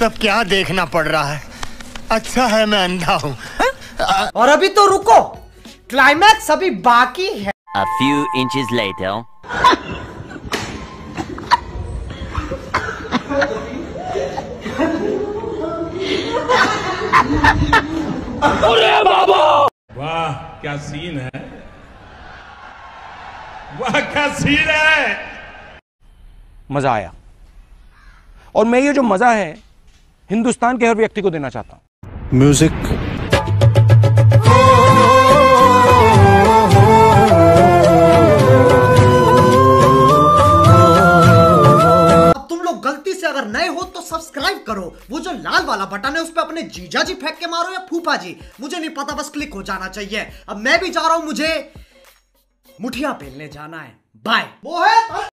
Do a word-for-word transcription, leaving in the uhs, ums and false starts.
सब क्या देखना पड़ रहा है? अच्छा है मैं अंधा हूँ। और अभी तो रुको, क्लाइमैक्स अभी बाकी है। A few inches later. अरे बाबा! वाह क्या सीन है, वाह क्या सीन है। मजा आया, और मैं ये जो मजा है हिंदुस्तान के हर व्यक्ति को देना चाहता हूं। म्यूजिक अब तुम लोग गलती से अगर नए हो तो सब्सक्राइब करो, वो जो लाल वाला बटन है उस पे अपने जीजा जी फेंक के मारो या फूफा जी, मुझे नहीं पता, बस क्लिक हो जाना चाहिए। अब मैं भी जा रहा हूं, मुझे मुठिया पेलने जाना है। बाय।